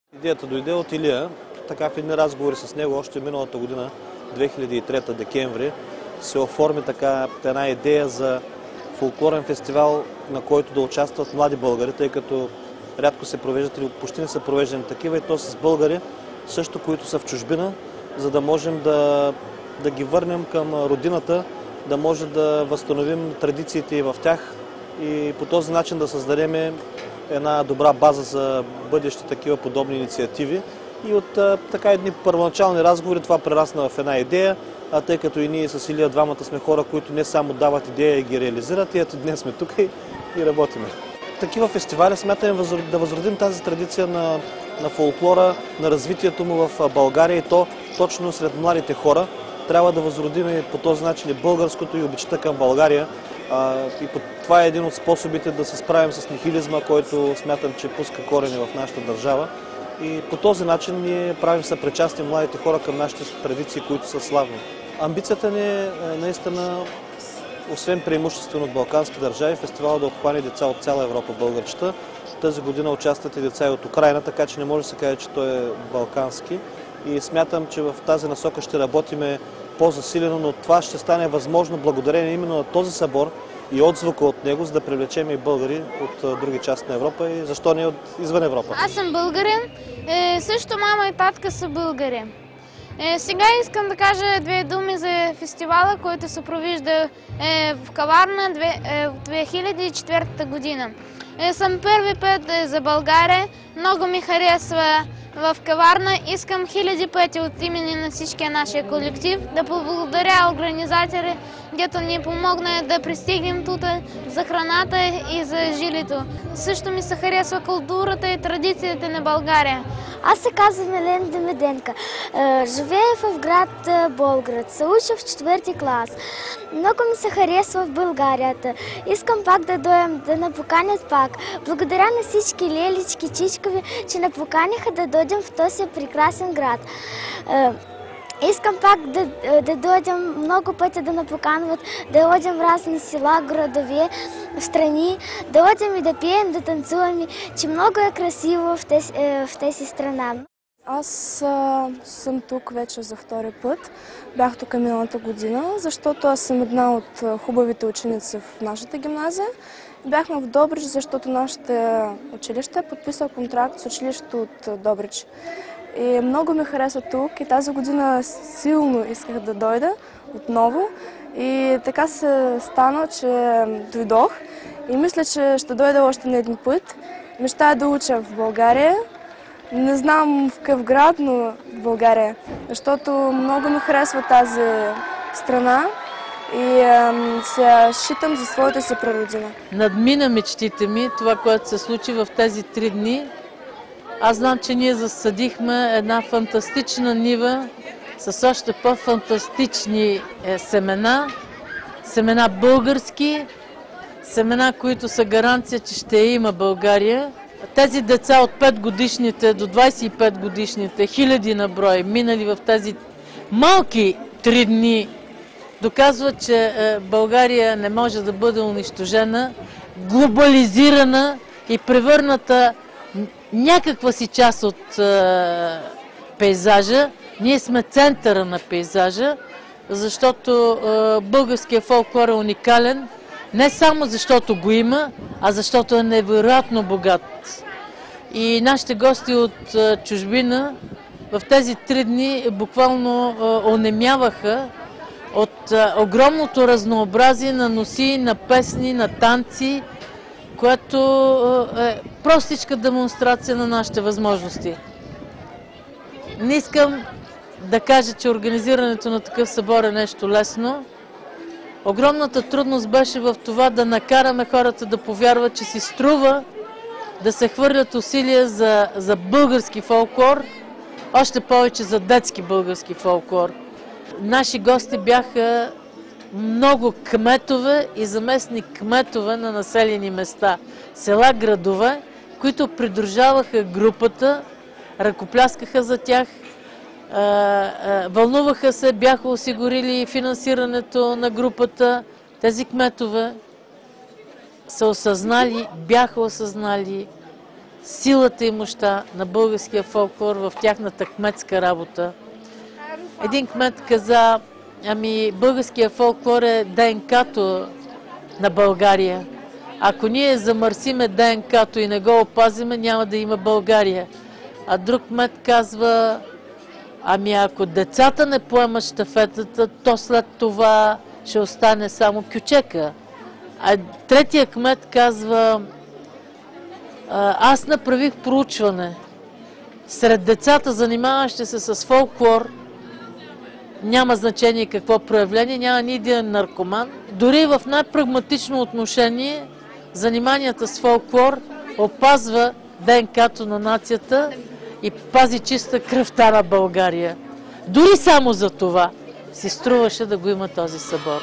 Идеята дойде от Илия. Така в едни разговори с него още миналата година, 2003 декември, се оформи така една идея за фолклорен фестивал, на който да участват млади българи, тъй като рядко се провеждат или почти не са провеждани такива, и то с българи също, които са в чужбина, за да можем да ги върнем към родината, да може да възстановим традициите и в тях и по този начин да създадем една добра база за бъдещи такива подобни инициативи. И от така едни първоначални разговори това прерасна в една идея, тъй като и ние с Илия двамата сме хора, които не само дават идея и ги реализират, и ето днес сме тук и работиме. Такива фестивали смятаме да възродим тази традиция на фолклора, на развитието му в България, и то точно сред младите хора. Трябва да възродим по този начин и българското и обичта към България. И това е един от способите да се справим с нихилизма, който смятам, че пуска корени в нашата държава. И по този начин ние правим съпричастни младите хора към нашите традиции, които са славни. Амбицията ни е наистина, освен преимуществено от балкански държави, фестивал да обхване деца от цяла Европа, българчета. Тази година участват и деца и от Украйна, така че не може да се каже, че той е балкански. И смятам, че в тази насока ще работиме по-засилено, но това ще стане възможно благодарение именно на този събор и отзвука от него, за да привлечем и българи от други части на Европа и защо не извън Европа. Аз съм българин, също мама и татка са българи. Сега искам да кажа две думи за фестивала, който се провижда в Каварна в 2004 година. Съм първи път за България, много ми харесва в Каварна. Искам хиляди пъти от имени на всичкия нашия колектив да поблагодаря организатори, дето ни помогна да пристигнем тук за храната и за жилито. Също ми се харесва културата и традициите на България. Аз се казвам Елена Демеденка. Живея в град Болград. Се уча в 4-ти клас. Много ми се харесва в Българията. Искам пак да дойдем, да ме поканят пак. Благодаря на всички лелички, чичкови, че ме поканиха да дойдем в този прекрасен град. Искам пак да дойдем много пъти да ме поканват, да ходим в разни села, градове, страни, да ходим и да пием, да танцуваме, че много е красиво в тези страна. Аз съм тук вече за втори път. Бях тук миналата година, защото аз съм една от хубавите ученици в нашата гимназия. Бяхме в Добрич, защото нашето училище е подписал контракт с училището от Добрич. И много ми харесва тук и тази година силно исках да дойда отново. И така се стана, че дойдох и мисля, че ще дойда още на един път. Мечтая да уча в България. Не знам в какъв град, но в България, защото много ми харесва тази страна и се считам за своята си прародина. Надмина мечтите ми това, което се случи в тези 3 дни. Аз знам, че ние засадихме една фантастична нива с още по-фантастични семена български, семена, които са гаранция, че ще има България. Тези деца от 5 годишните до 25 годишните, хиляди на брой, минали в тези малки 3 дни, доказват, че България не може да бъде унищожена, глобализирана и превърната някаква си част от пейзажа. Ние сме центъра на пейзажа, защото българският фолклор е уникален, не само защото го има, а защото е невероятно богат. И нашите гости от чужбина в тези 3 дни буквално онемяваха от огромното разнообразие на носи, на песни, на танци, което е простичка демонстрация на нашите възможности. Не искам да кажа, че организирането на такъв събор е нещо лесно. Огромната трудност беше в това да накараме хората да повярват, че си струва да се хвърлят усилия за български фолклор, още повече за детски български фолклор. Наши гости бяха много кметове и заместни кметове на населени места, села, градове, които придружаваха групата, ръкопляскаха за тях, вълнуваха се, бяха осигурили финансирането на групата. Тези кметове са осъзнали, бяха осъзнали силата и мощта на българския фолклор в тяхната кметска работа. Един кмет каза, ами българския фолклор е ДНК-то на България. Ако ние замърсиме ДНК-то и не го опазиме, няма да има България. А друг кмет казва, ами ако децата не поемат щафетата, то след това ще остане само кючека. А третия кмет казва, аз направих проучване. Сред децата, занимаващи се с фолклор, няма значение какво проявление, няма ни един наркоман. Дори в най-прагматично отношение, заниманията с фолклор опазва ДНК-то на нацията и пази чиста кръвта на България. Дори само за това си струваше да го има този събор.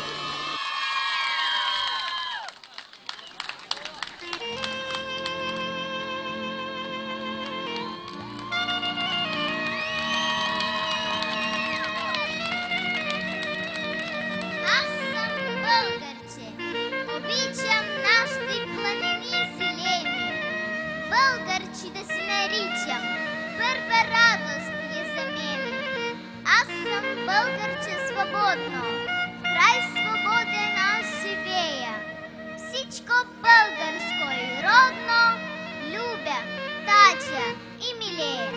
Българче свободно, в край свободен аз живея. Всичко българско и родно любя, тача и милея.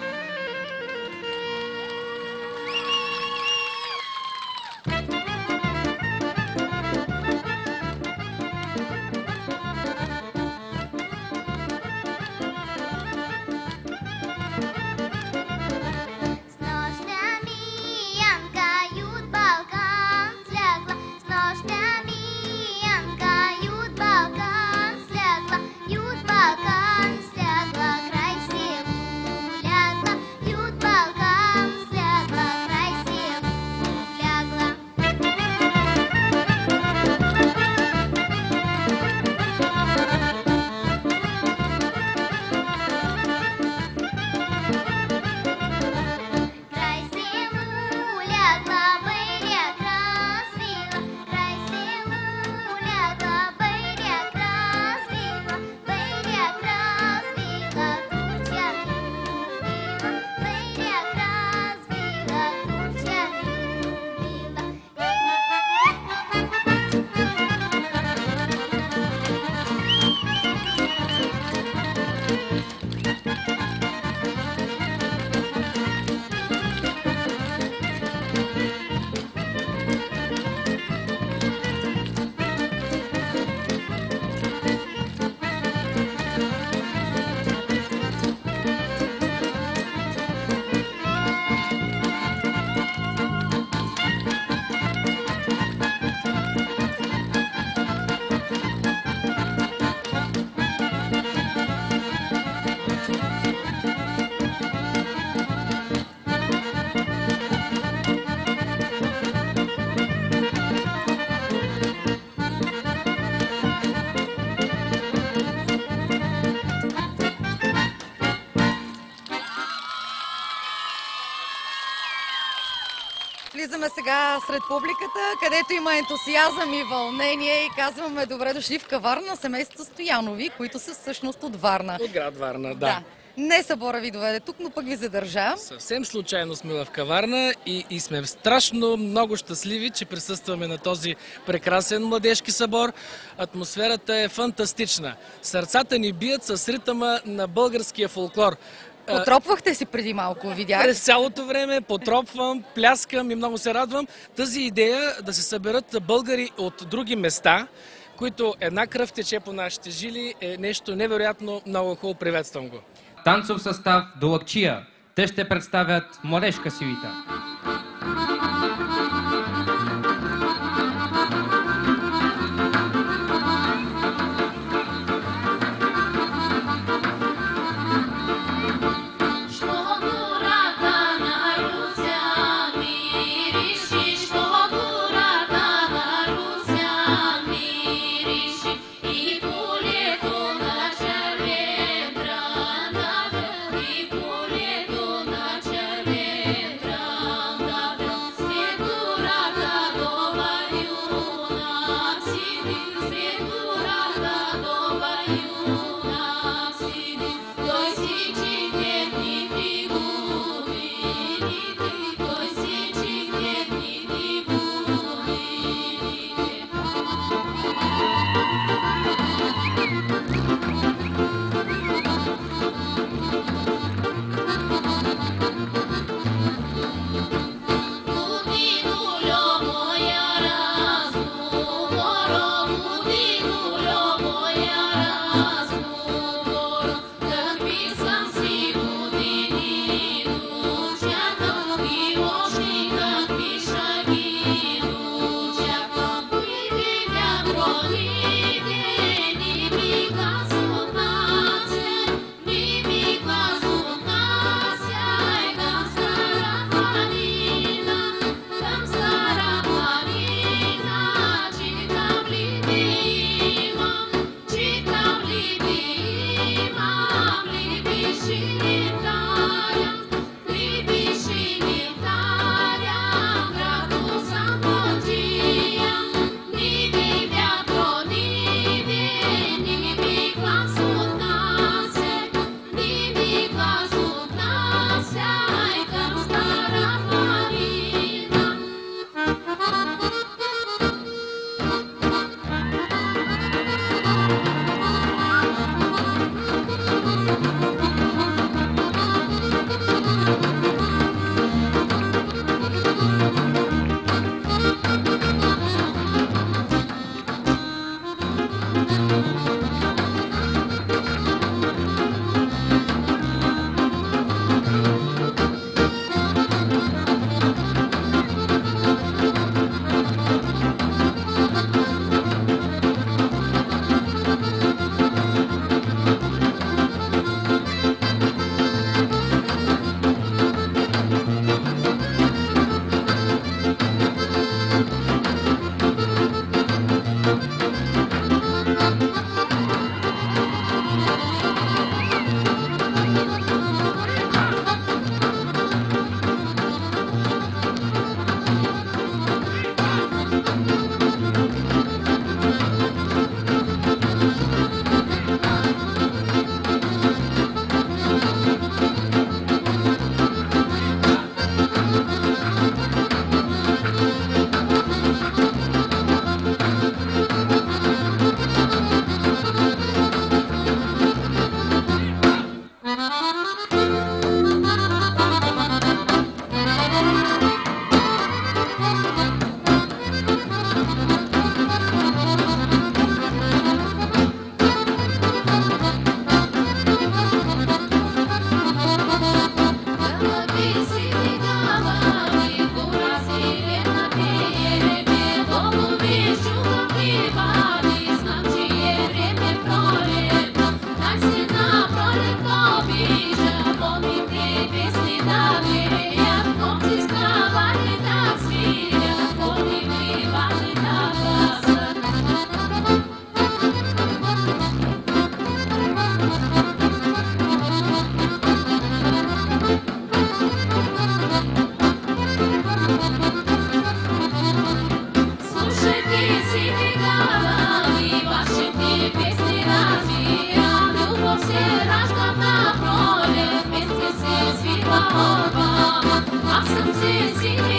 Влизаме сега сред публиката, където има ентусиазъм и вълнение и казваме добре дошли в каварна на семейството Стоянови, които са всъщност от Варна. От град Варна, да. Не събора ви доведе тук, но пък ви задържа. Съвсем случайно сме в каварна и сме страшно много щастливи, че присъстваме на този прекрасен младежки събор. Атмосферата е фантастична. Сърцата ни бият с ритъма на българския фолклор. Потропвахте си преди малко, видях. През цялото време потропвам, пляскам и много се радвам. Тази идея да се съберат българи от други места, които една кръв тече по нашите жили, е нещо невероятно много хубаво. Приветствам го. Танцов състав Долъкчия. Те ще представят младежка сюита. Аз съм се синя